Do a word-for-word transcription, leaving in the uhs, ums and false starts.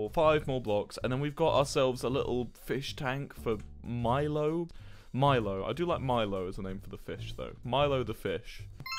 four, five more blocks, and then we've got ourselves a little fish tank for Milo. Milo. I do like Milo as a name for the fish, though. Milo the fish.